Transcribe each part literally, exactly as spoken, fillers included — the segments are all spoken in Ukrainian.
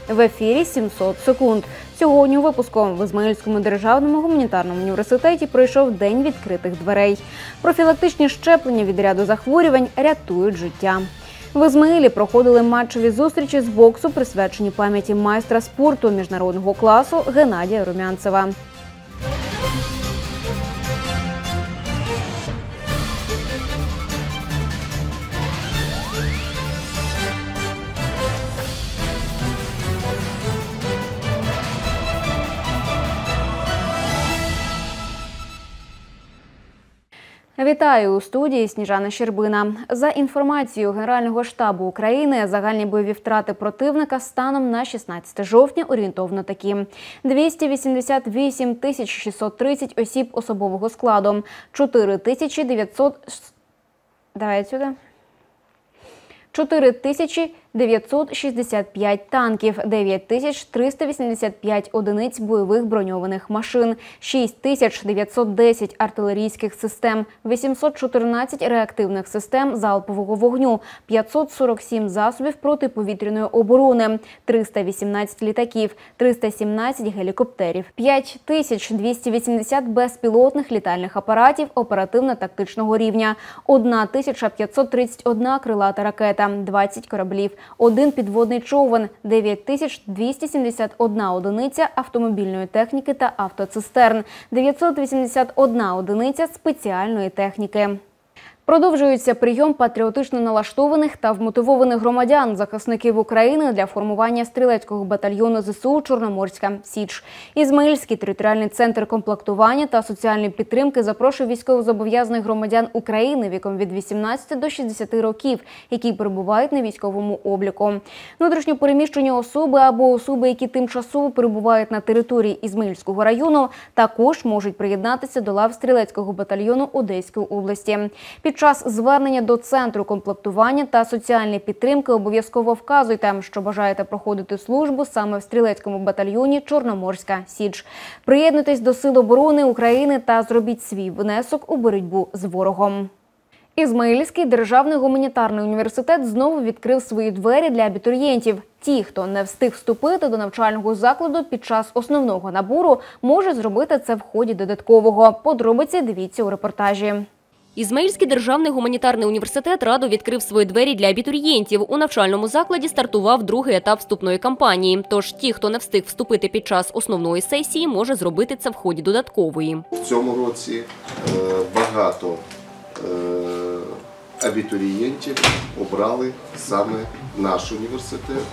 В ефірі сімсот секунд. Сьогодні у випуску в Ізмаїльському державному гуманітарному університеті пройшов День відкритих дверей. Профілактичні щеплення від ряду захворювань рятують життя. В Ізмаїлі проходили матчеві зустрічі з боксу, присвячені пам'яті майстра спорту міжнародного класу Геннадія Румянцева. Вітаю, у студії Сніжана Щербина. За інформацією Генерального штабу України, загальні бойові втрати противника станом на шістнадцяте жовтня орієнтовно такі. двісті вісімдесят вісім тисяч шістсот тридцять осіб особового складу, чотири тисячі дев'ятсот... Давай сюди. чотири тисячі дев'ятсот шістдесят п'ять танків, дев'ять тисяч триста вісімдесят п'ять одиниць бойових броньованих машин, шість тисяч дев'ятсот десять артилерійських систем, вісімсот чотирнадцять реактивних систем залпового вогню, п'ятсот сорок сім засобів протиповітряної оборони, триста вісімнадцять літаків, триста сімнадцять гелікоптерів, п'ять тисяч двісті вісімдесят безпілотних літальних апаратів оперативно-тактичного рівня, тисяча п'ятсот тридцять одна крилата ракета, двадцять кораблів, один підводний човен, дев'ять тисяч двісті сімдесят одна одиниця автомобільної техніки та автоцистерн, дев'ятсот вісімдесят одна одиниця спеціальної техніки. Продовжується прийом патріотично налаштованих та вмотивованих громадян, захисників України для формування стрілецького батальйону зе се у «Чорноморська Січ». Ізмаїльський територіальний центр комплектування та соціальної підтримки запрошує військовозобов'язаних громадян України віком від вісімнадцяти до шістдесяти років, які перебувають на військовому обліку. Внутрішньо переміщені особи або особи, які тимчасово перебувають на території Ізмаїльського району, також можуть приєднатися до лав стрілецького батальйону Одеської області. Під час звернення до Центру комплектування та соціальної підтримки обов'язково вказуйте, що бажаєте проходити службу саме в стрілецькому батальйоні «Чорноморська Січ». Приєднуйтесь до Сил оборони України та зробіть свій внесок у боротьбу з ворогом. Ізмаїльський державний гуманітарний університет знову відкрив свої двері для абітурієнтів. Ті, хто не встиг вступити до навчального закладу під час основного набору, може зробити це в ході додаткового. Подробиці дивіться у репортажі. Ізмаїльський державний гуманітарний університет радо відкрив свої двері для абітурієнтів. У навчальному закладі стартував другий етап вступної кампанії. Тож ті, хто не встиг вступити під час основної сесії, може зробити це в ході додаткової. В цьому році багато абітурієнтів обрали саме наш університет.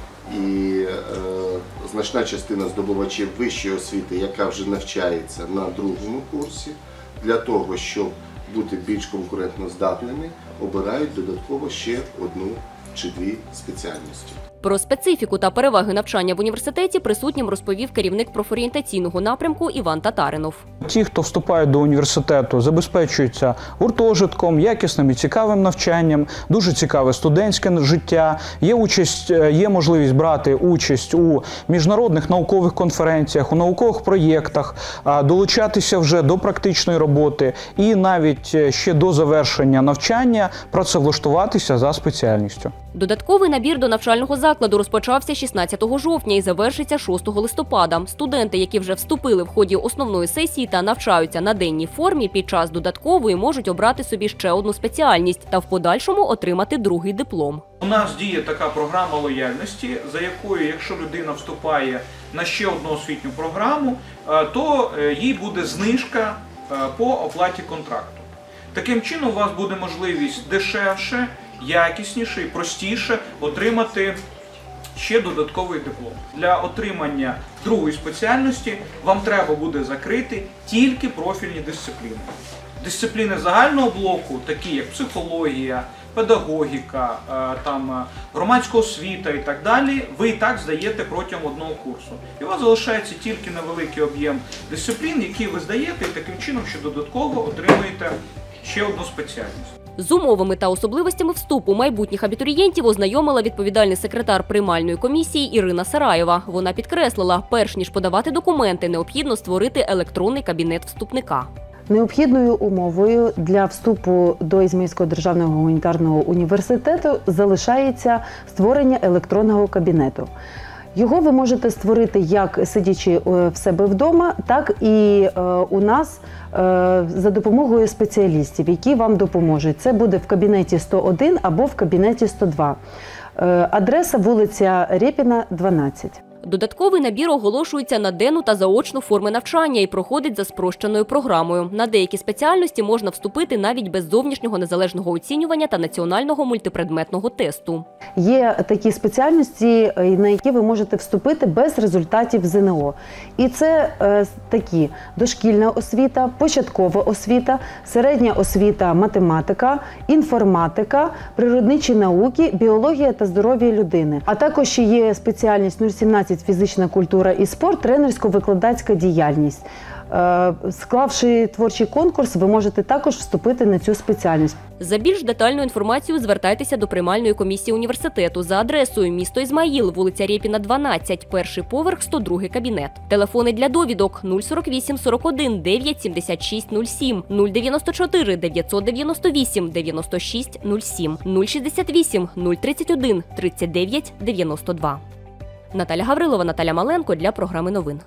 І е, значна частина здобувачів вищої освіти, яка вже навчається на другому курсі, для того, щоб бути більш конкурентноздатними, обирають додатково ще одну чи дві спеціальності. Про специфіку та переваги навчання в університеті присутнім розповів керівник профорієнтаційного напрямку Іван Татаринов. Ті, хто вступають до університету, забезпечуються гуртожитком, якісним і цікавим навчанням, дуже цікаве студентське життя, є участь, є можливість брати участь у міжнародних наукових конференціях, у наукових проєктах, долучатися вже до практичної роботи і навіть ще до завершення навчання працевлаштуватися за спеціальністю. Додатковий набір до навчального закладу розпочався шістнадцятого жовтня і завершиться шостого листопада. Студенти, які вже вступили в ході основної сесії та навчаються на денній формі, під час додаткової можуть обрати собі ще одну спеціальність та в подальшому отримати другий диплом. У нас діє така програма лояльності, за якою, якщо людина вступає на ще одну освітню програму, то їй буде знижка по оплаті контракту. Таким чином у вас буде можливість дешевше, якісніше і простіше отримати ще додатковий диплом. Для отримання другої спеціальності вам треба буде закрити тільки профільні дисципліни. Дисципліни загального блоку, такі як психологія, педагогіка, там, громадська освіта і так далі, ви і так здаєте протягом одного курсу. І у вас залишається тільки невеликий об'єм дисциплін, які ви здаєте, і таким чином, що додатково отримуєте ще одну спеціальність. З умовами та особливостями вступу майбутніх абітурієнтів ознайомила відповідальний секретар приймальної комісії Ірина Сараєва. Вона підкреслила, перш ніж подавати документи, необхідно створити електронний кабінет вступника. Необхідною умовою для вступу до Ізмаїльського державного гуманітарного університету залишається створення електронного кабінету. Його ви можете створити як сидячи в себе вдома, так і у нас за допомогою спеціалістів, які вам допоможуть. Це буде в кабінеті сто один або в кабінеті сто два. Адреса вулиця Рєпіна, дванадцять. Додатковий набір оголошується на денну та заочну форми навчання і проходить за спрощеною програмою. На деякі спеціальності можна вступити навіть без зовнішнього незалежного оцінювання та національного мультипредметного тесту. Є такі спеціальності, на які ви можете вступити без результатів зе ен о. І це е, такі: дошкільна освіта, початкова освіта, середня освіта, математика, інформатика, природничі науки, біологія та здоров'я людини. А також ще є спеціальність нуль сімнадцять фізична культура і спорт, тренерсько-викладацька діяльність. Склавши творчий конкурс, ви можете також вступити на цю спеціальність. За більш детальну інформацію звертайтеся до приймальної комісії університету за адресою місто Ізмаїл, вулиця Рєпіна, дванадцять, перший поверх, сто другий кабінет. Телефони для довідок нуль сорок вісім сорок один дев'ять сімдесят шість нуль сім, нуль дев'яносто чотири дев'ятсот дев'яносто вісім дев'яносто шість нуль сім, нуль шістдесят вісім нуль тридцять один тридцять дев'ять дев'яносто два. Наталя Гаврилова, Наталя Маленко для програми новин.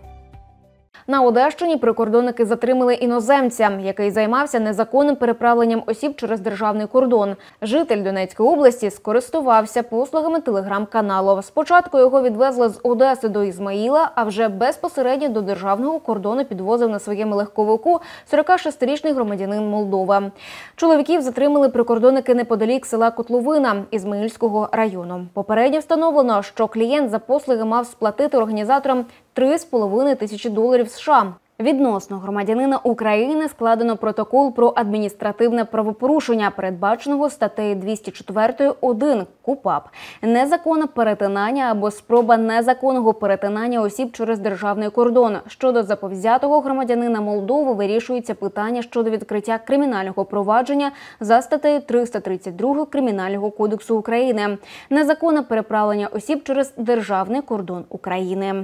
На Одещині прикордонники затримали іноземця, який займався незаконним переправленням осіб через державний кордон. Житель Донецької області скористувався послугами телеграм-каналу. Спочатку його відвезли з Одеси до Ізмаїла, а вже безпосередньо до державного кордону підвозив на своєму легковику сорокашестирічний громадянин Молдови. Чоловіків затримали прикордонники неподалік села Котловина Ізмаїльського району. Попередньо встановлено, що клієнт за послуги мав сплатити організаторам три з половиною тисячі доларів США. Відносно громадянина України складено протокол про адміністративне правопорушення, передбаченого статтею двісті чотири один КУпАП. Незаконне перетинання або спроба незаконного перетинання осіб через державний кордон. Щодо заповзятого громадянина Молдови вирішується питання щодо відкриття кримінального провадження за статтею триста тридцять два Кримінального кодексу України. Незаконне переправлення осіб через державний кордон України.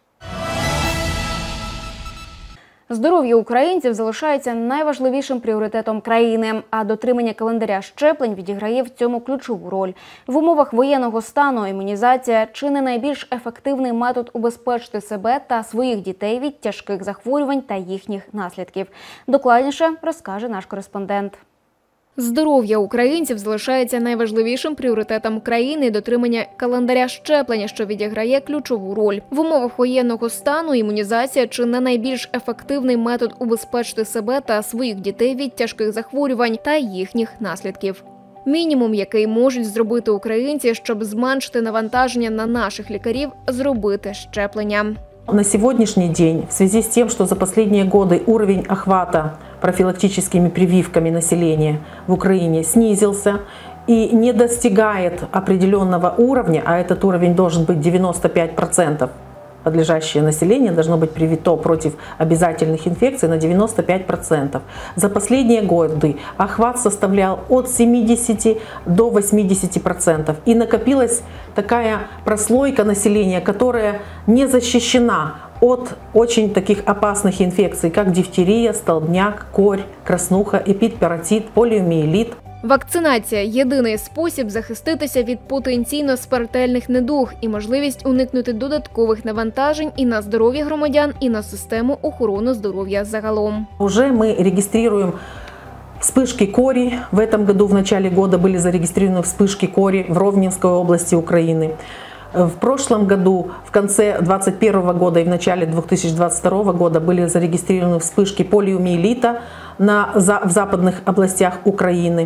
Здоров'я українців залишається найважливішим пріоритетом країни, а дотримання календаря щеплень відіграє в цьому ключову роль. В умовах воєнного стану імунізація – чи не найбільш ефективний метод убезпечити себе та своїх дітей від тяжких захворювань та їхніх наслідків. Докладніше розкаже наш кореспондент. Здоров'я українців залишається найважливішим пріоритетом країни, дотримання календаря щеплення, що відіграє ключову роль. В умовах воєнного стану імунізація – чи не найбільш ефективний метод убезпечити себе та своїх дітей від тяжких захворювань та їхніх наслідків. Мінімум, який можуть зробити українці, щоб зменшити навантаження на наших лікарів – зробити щеплення. На сегодняшний день, в связи с тем, что за последние годы уровень охвата профилактическими прививками населения в Украине снизился и не достигает определенного уровня, а этот уровень должен быть девяносто пять процентов, подлежащее население должно быть привито против обязательных инфекций на девяносто пять процентов. За последние годы охват составлял от семидесяти до восьмидесяти процентов. И накопилась такая прослойка населения, которая не защищена от очень таких опасных инфекций, как дифтерия, столбняк, корь, краснуха, эпидперотит, полиомиелит. Вакцинація – єдиний спосіб захиститися від потенційно смертельних недуг і можливість уникнути додаткових навантажень і на здоров'я громадян, і на систему охорони здоров'я загалом. Уже мы регистрируем вспышки кори. В этом году, в начале года, были зарегистрированы вспышки кори в Ровненской области Украины. В прошлом году, в конце две тысячи двадцать первого года и в начале две тысячи двадцать второго года были зарегистрированы вспышки полиомиелита на, за, в западных областях Украины.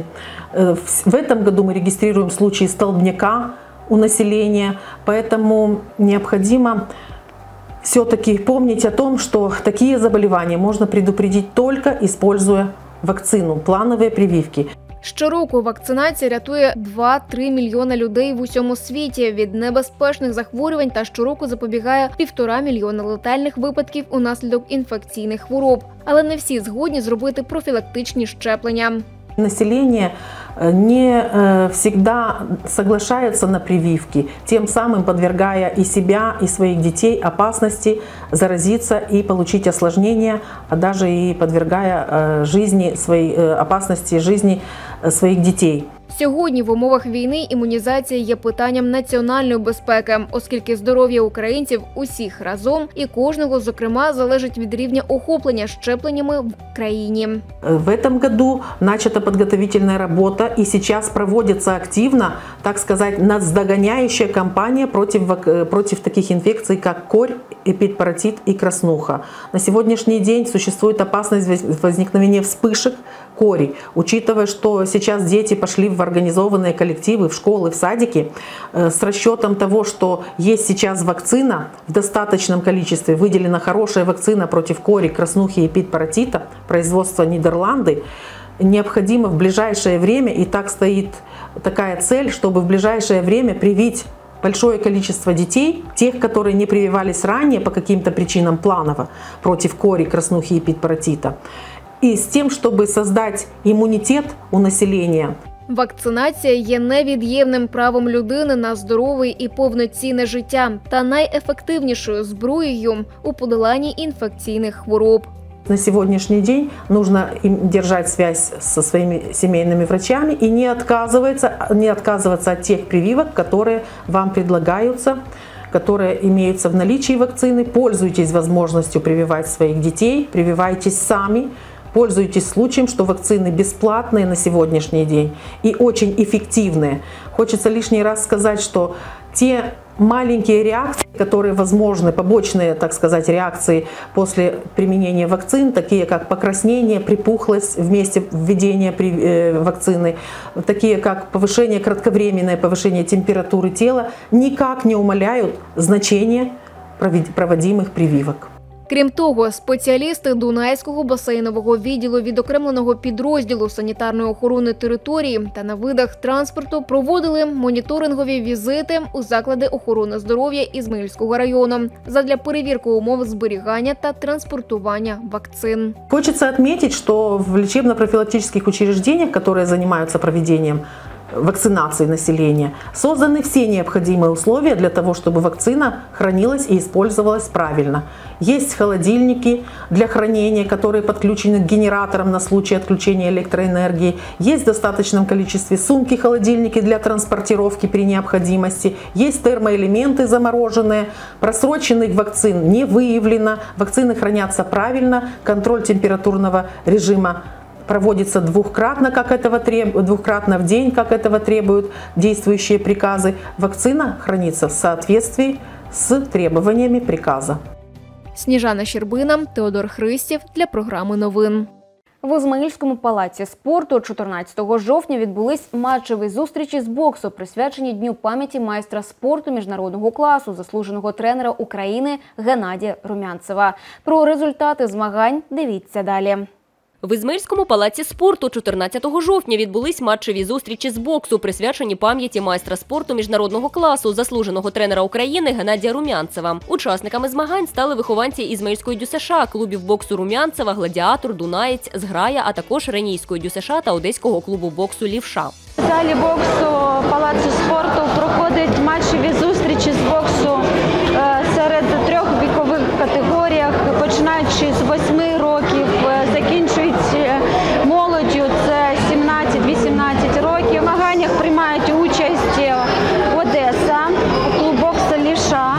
В этом году мы регистрируем случаи столбняка у населения, поэтому необходимо все-таки помнить о том, что такие заболевания можно предупредить только используя вакцину, плановые прививки. Щороку вакцинація рятує два-три мільйони людей в усьому світі від небезпечних захворювань та щороку запобігає півтора мільйона летальних випадків унаслідок інфекційних хвороб. Але не всі згодні зробити профілактичні щеплення. Население не всегда соглашается на прививки, тем самым подвергая и себя, и своих детей опасности заразиться и получить осложнения, а даже и подвергая жизни, своей, опасности жизни своих детей. Сьогодні в умовах війни імунізація є питанням національної безпеки, оскільки здоров'я українців усіх разом і кожного, зокрема, залежить від рівня охоплення щепленнями в країні. В этом году начата подготовительная работа, и сейчас проводится активно, так сказать, наздогоняющая кампания против, против таких инфекций, как корь, эпидпаратит и краснуха. На сегодняшний день существует опасность возникновения вспышек кори. Учитывая, что сейчас дети пошли в организованные коллективы, в школы, в садики, с расчетом того, что есть сейчас вакцина в достаточном количестве, выделена хорошая вакцина против кори, краснухи и эпидпаратита, производства Нидерланды, необходимо в ближайшее время, и так стоит такая цель, чтобы в ближайшее время привить большое количество детей, тех, которые не прививались ранее по каким-то причинам планово против кори, краснухи и эпидпаратита, и с тем, чтобы создать иммунитет у населения. Вакцинація є невід'ємним правом людини на здорове і повноцінне життя та найефективнішою зброєю у подоланні інфекційних хвороб. На сегодняшний день нужно им держать связь со своими семейными врачами и не отказываться, не отказываться от тех прививок, которые вам предлагаются, которые имеются в наличии вакцины. Пользуйтесь возможностью прививать своих детей, прививайтесь сами. Пользуйтесь случаем, что вакцины бесплатные на сегодняшний день и очень эффективные. Хочется лишний раз сказать, что те маленькие реакции, которые возможны, побочные, так сказать, реакции после применения вакцин, такие как покраснение, припухлость вместе введения вакцины, такие как повышение, кратковременное повышение температуры тела, никак не умаляют значение проводимых прививок. Крім того, спеціалісти Дунайського басейнового відділу відокремленого підрозділу санітарної охорони території та на видах транспорту проводили моніторингові візити у заклади охорони здоров'я Ізмаїльського району задля перевірки умов зберігання та транспортування вакцин. Хочется отметить, что в лечебно-профилактических учреждениях, которые занимаются проведением вакцинации населения, созданы все необходимые условия для того, чтобы вакцина хранилась и использовалась правильно. Есть холодильники для хранения, которые подключены к генераторам на случай отключения электроэнергии. Есть в достаточном количестве сумки-холодильники для транспортировки при необходимости. Есть термоэлементы замороженные. Просроченных вакцин не выявлено. Вакцины хранятся правильно. Контроль температурного режима проводится двухкратно, как этого требует, двухкратно в день, как этого требуют действующие приказы. Вакцина хранится в соответствии с требованиями приказа. Сніжана Щербина, Теодор Христів для програми новин. В Ізмаїльському палаці спорту чотирнадцятого жовтня відбулись матчеві зустрічі з боксу, присвячені Дню пам'яті майстра спорту міжнародного класу, заслуженого тренера України Геннадія Румянцева. Про результати змагань дивіться далі. В Ізмаїльському палаці спорту чотирнадцятого жовтня відбулись матчеві зустрічі з боксу, присвячені пам'яті майстра спорту міжнародного класу, заслуженого тренера України Геннадія Румянцева. Учасниками змагань стали вихованці Ізмаїльської ДЮСШ, клубів боксу Румянцева, Гладіатор, Дунаєць, Зграя, а також Ренійської ДЮСШ та Одеського клубу боксу Лівша. В залі боксу палацу спорту проходять матчеві зустрічі з боксу серед трьох вікових категоріях, починаючи з восьми років, закінчують молоддю, це сімнадцять-вісімнадцять років. В змаганнях приймають участь Одеса, клуб боксу Лівша,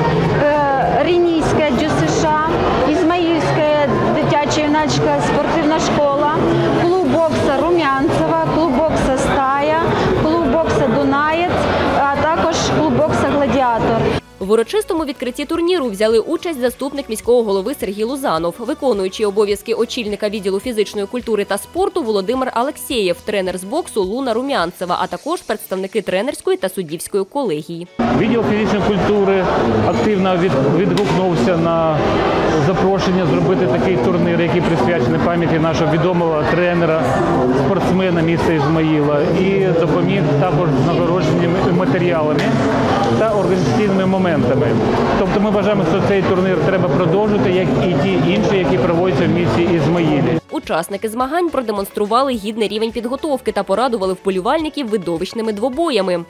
Ренійська ДЮСШ, Ізмаїльська дитяча-юнацька спортивна школа, клуб боксу Румянцева, клуб боксу Стая, клуб боксу Дунаєць, а також клуб боксу Гладіатор. В урочистому відкритті турніру взяли участь заступник міського голови Сергій Лузанов, виконуючий обов'язки очільника відділу фізичної культури та спорту Володимир Алексєєв, тренер з боксу Луна Румянцева, а також представники тренерської та суддівської колегії. Відділ фізичної культури активно відгукнувся на запрошення зробити такий турнір, який присвячений пам'яті нашого відомого тренера, спортсмена міста Ізмаїла, і допоміг також з нагородженнями матеріалами та організаційними моментами. Тобто ми вважаємо, що цей турнір треба продовжити, як і ті інші, які проводяться в місті Ізмаїлі. Учасники змагань продемонстрували гідний рівень підготовки та порадували вболівальників видовищними двобоями.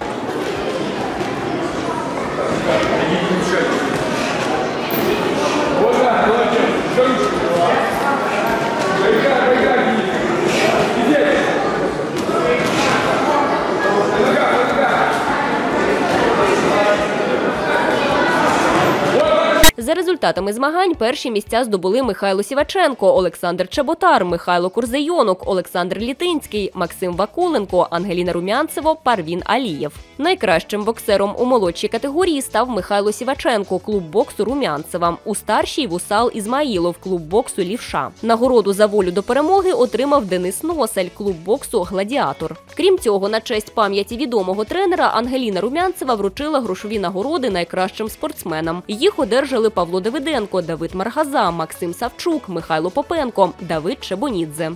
За результатами змагань перші місця здобули Михайло Сіваченко, Олександр Чеботар, Михайло Курзейонок, Олександр Літинський, Максим Вакуленко, Ангеліна Румянцево, Парвін Алієв. Найкращим боксером у молодшій категорії став Михайло Сіваченко, клуб боксу Румянцева. У старшій – Вусал Ізмаїлов, клуб боксу Лівша. Нагороду за волю до перемоги отримав Денис Носель, клуб боксу Гладіатор. Крім цього, на честь пам'яті відомого тренера Ангеліна Румянцева вручила грошові нагороди найкращим спортсменам. Їх одержали Павло Давиденко, Давид Маргаза, Максим Савчук, Михайло Попенко, Давид Чебонідзе.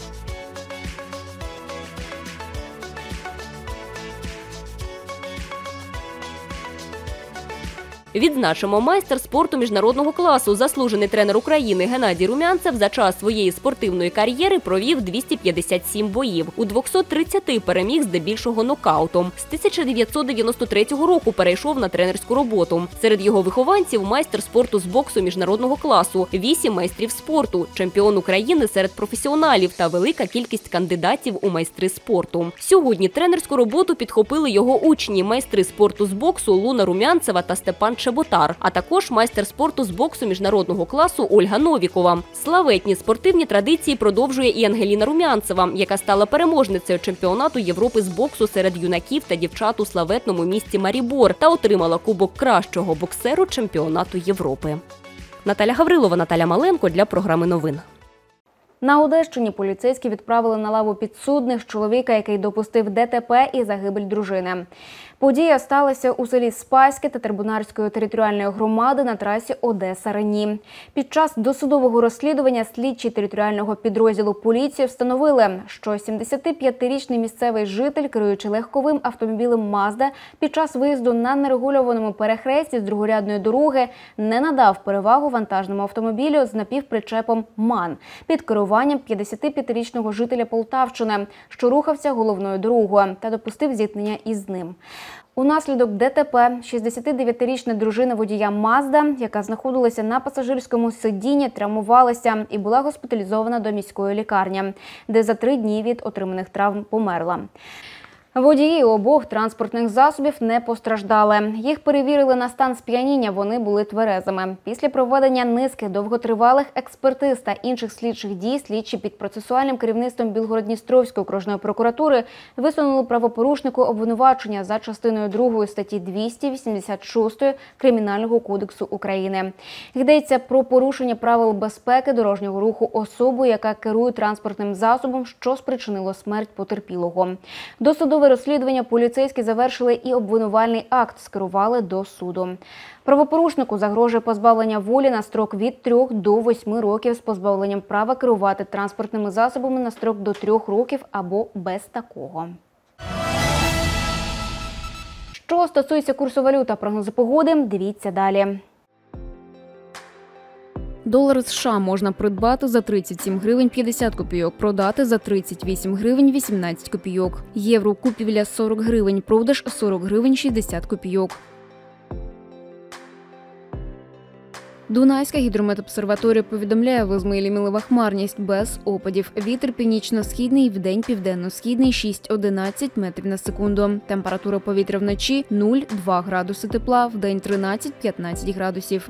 Відзначимо, майстер спорту міжнародного класу, заслужений тренер України Геннадій Румянцев за час своєї спортивної кар'єри провів двісті п'ятдесят сім боїв. У двохсот тридцяти переміг здебільшого нокаутом. З тисяча дев'ятсот дев'яносто третього року перейшов на тренерську роботу. Серед його вихованців – майстер спорту з боксу міжнародного класу, вісім майстрів спорту, чемпіон України серед професіоналів та велика кількість кандидатів у майстри спорту. Сьогодні тренерську роботу підхопили його учні – майстри спорту з боксу Луна Румянцева та Степан Чеботар, а також майстер спорту з боксу міжнародного класу Ольга Новікова. Славетні спортивні традиції продовжує і Ангеліна Румянцева, яка стала переможницею чемпіонату Європи з боксу серед юнаків та дівчат у славетному місті Марібор та отримала кубок кращого боксеру чемпіонату Європи. Наталя Гаврилова, Наталя Маленко для програми новин. На Одещині поліцейські відправили на лаву підсудних чоловіка, який допустив ДТП і загибель дружини. Подія сталася у селі Спаське Татарбунарської територіальної громади на трасі Одеса-Рені. Під час досудового розслідування слідчі територіального підрозділу поліції встановили, що сімдесятип'ятирічний місцевий житель, керуючи легковим автомобілем «Мазда», під час виїзду на нерегульованому перехресті з другорядної дороги не надав перевагу вантажному автомобілю з напівпричепом «МАН» під керуванням п'ятдесятип'ятирічного жителя Полтавщини, що рухався головною дорогою, та допустив зіткнення із ним. Унаслідок ДТП шістдесятидев'ятирічна дружина водія «Мазда», яка знаходилася на пасажирському сидінні, травмувалася і була госпіталізована до міської лікарні, де за три дні від отриманих травм померла. Водії обох транспортних засобів не постраждали. Їх перевірили на стан сп'яніння, вони були тверезими. Після проведення низки довготривалих експертиз та інших слідчих дій слідчі під процесуальним керівництвом Білгород-Дністровської окружної прокуратури висунули правопорушнику обвинувачення за частиною другої статті двісті вісімдесят шість Кримінального кодексу України. Йдеться про порушення правил безпеки дорожнього руху особою, яка керує транспортним засобом, що спричинило смерть потерпілого. Досудове розслідування поліцейські завершили і обвинувальний акт скерували до суду. Правопорушнику загрожує позбавлення волі на строк від трьох до восьми років з позбавленням права керувати транспортними засобами на строк до трьох років або без такого. Що стосується курсу валют та прогнозу погоди, дивіться далі. Долар США можна придбати за тридцять сім гривень п'ятдесят копійок, продати за тридцять вісім гривень вісімнадцять копійок. Євро купівля сорок гривень, продаж сорок гривень шістдесят копійок. Дунайська гідрометобсерваторія повідомляє, в Ізмаїлі мілива хмарність без опадів. Вітер північно-східний, вдень південно-східний шість - одинадцять метрів на секунду. Температура повітря вночі нуль - два градуси тепла, вдень тринадцять - п'ятнадцять градусів.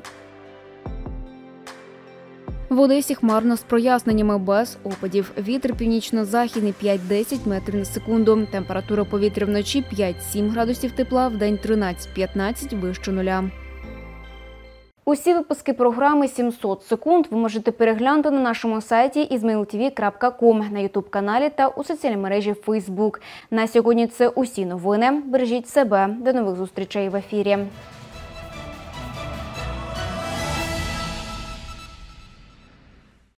В Одесі хмарно з проясненнями без опадів. Вітер північно-західний п'ять - десять метрів на секунду. Температура повітря вночі п'ять - сім градусів тепла, вдень тринадцять - п'ятнадцять вище нуля. Усі випуски програми «сімсот секунд» ви можете переглянути на нашому сайті ізмаїл ті ві крапка ком, на ютуб-каналі та у соціальній мережі Фейсбук. На сьогодні це усі новини. Бережіть себе. До нових зустрічей в ефірі.